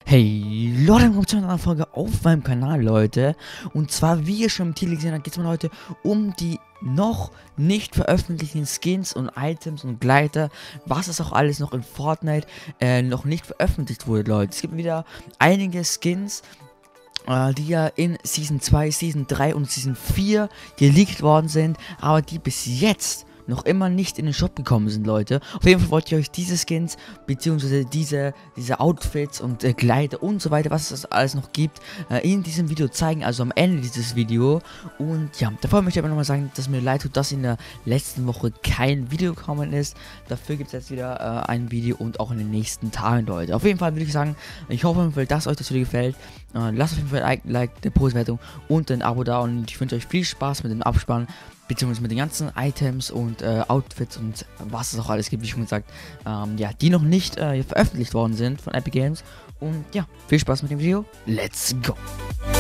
Hey Leute, willkommen zu einer neuen Folge auf meinem Kanal, Leute. Und zwar, wie ihr schon im Titel gesehen habt, geht es mir heute um die noch nicht veröffentlichten Skins und Items und Gleiter, was es auch alles noch in Fortnite noch nicht veröffentlicht wurde, Leute. Es gibt wieder einige Skins, die ja in Season 2, Season 3 und Season 4 geleakt worden sind, aber die bis jetzt noch immer nicht in den Shop gekommen sind, Leute. Auf jeden Fall wollte ich euch diese Skins, beziehungsweise diese Outfits und Kleider und so weiter, was es alles noch gibt, in diesem Video zeigen, also am Ende dieses Video. Und ja, davor möchte ich aber nochmal sagen, dass mir leid tut, dass in der letzten Woche kein Video gekommen ist. Dafür gibt es jetzt wieder ein Video und auch in den nächsten Tagen, Leute. Auf jeden Fall würde ich sagen, ich hoffe auf jeden Fall, dass euch das Video gefällt. Lasst auf jeden Fall ein Like, eine Postwertung und ein Abo da. Und ich wünsche euch viel Spaß mit dem Abspann, beziehungsweise mit den ganzen Items und Outfits und was es auch alles gibt, wie schon gesagt, ja, die noch nicht veröffentlicht worden sind von Epic Games. Und ja, viel Spaß mit dem Video. Let's go!